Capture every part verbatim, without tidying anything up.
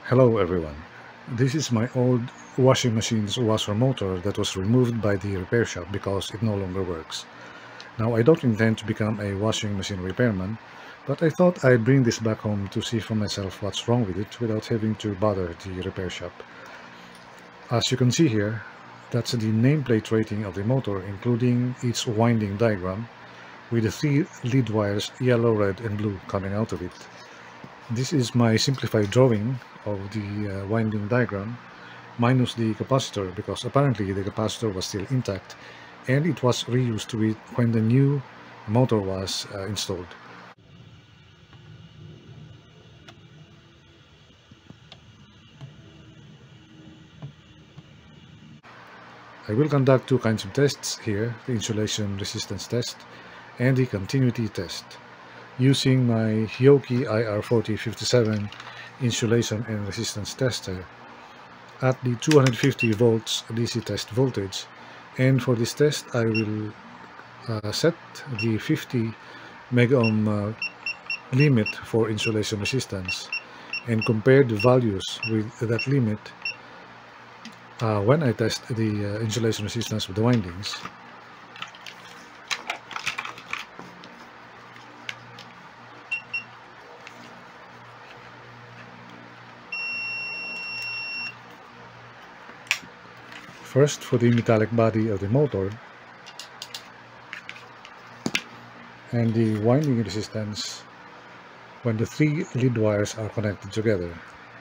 Hello everyone. This is my old washing machine's washer motor that was removed by the repair shop because it no longer works. Now I don't intend to become a washing machine repairman, but I thought I'd bring this back home to see for myself what's wrong with it without having to bother the repair shop. As you can see here, that's the nameplate rating of the motor including its winding diagram with the three lead wires yellow, red and blue coming out of it. This is my simplified drawing of the uh, winding diagram minus the capacitor, because apparently the capacitor was still intact and it was reused with when the new motor was uh, installed. I will conduct two kinds of tests here, the insulation resistance test and the continuity test, using my Hioki I R forty fifty-seven insulation and resistance tester at the two hundred fifty volts D C test voltage. And for this test I will uh, set the fifty mega ohm uh, limit for insulation resistance and compare the values with that limit uh, when I test the uh, insulation resistance with the windings. First, for the metallic body of the motor and the winding resistance when the three lead wires are connected together.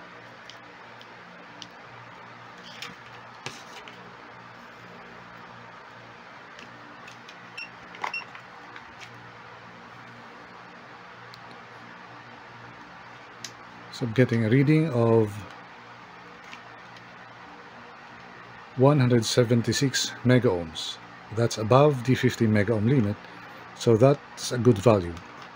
So I'm getting a reading of one hundred seventy-six mega ohms. That's above the fifty mega ohm limit, so that's a good value.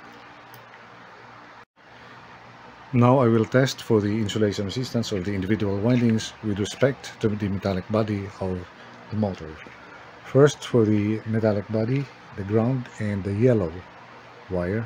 Now I will test for the insulation resistance of the individual windings with respect to the metallic body of the motor. First, for the metallic body, the ground and the yellow wire.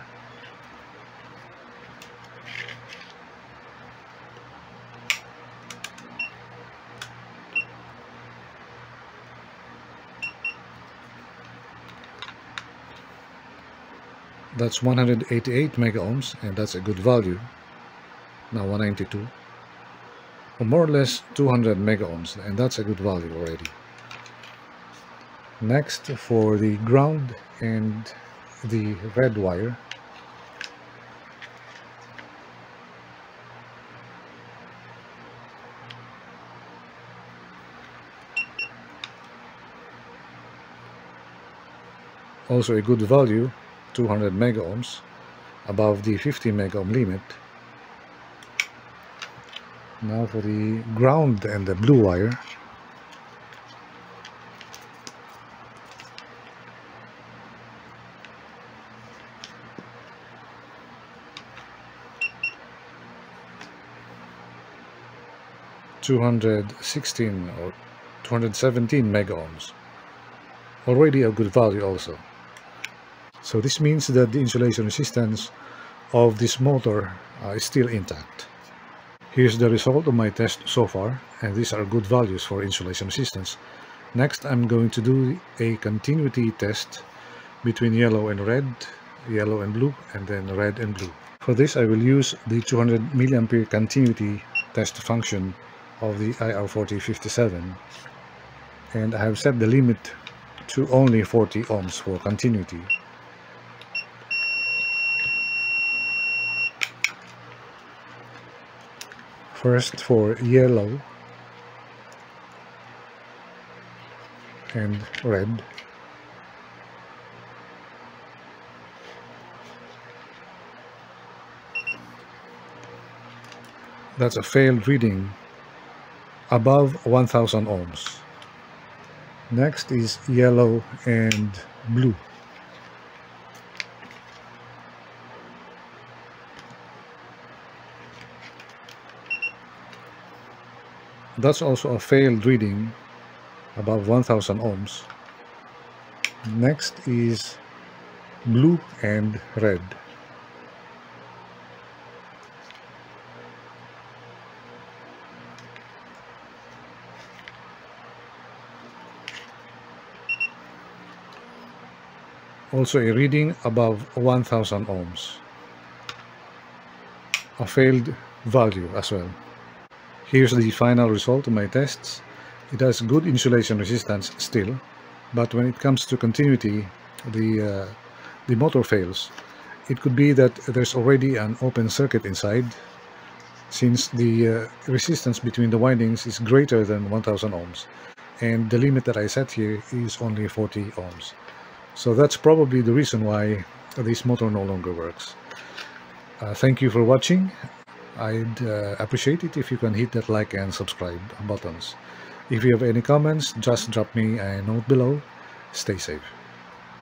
That's one hundred eighty-eight mega ohms, and that's a good value. Now one ninety-two, or more or less two hundred mega ohms, and that's a good value already. Next, for the ground and the red wire, also a good value, two hundred mega ohms, above the fifty mega ohm limit. Now for the ground and the blue wire, two hundred sixteen or two hundred seventeen mega ohms, already a good value also. So this means that the insulation resistance of this motor uh, is still intact. Here's the result of my test so far, and these are good values for insulation resistance. Next, I'm going to do a continuity test between yellow and red, yellow and blue, and then red and blue. For this, I will use the two hundred milliampere continuity test function of the I R forty fifty-seven, and I have set the limit to only forty ohms for continuity. First, for yellow and red, that's a failed reading above one thousand ohms. Next is yellow and blue. That's also a failed reading above one thousand ohms. Next is blue and red. Also a reading above one thousand ohms. A failed value as well. Here's the final result of my tests. It has good insulation resistance still, but when it comes to continuity, the, uh, the motor fails. It could be that there's already an open circuit inside, since the uh, resistance between the windings is greater than one thousand ohms, and the limit that I set here is only forty ohms. So that's probably the reason why this motor no longer works. Uh, thank you for watching. I'd uh, appreciate it if you can hit that like and subscribe buttons. If you have any comments, just drop me a note below. Stay safe.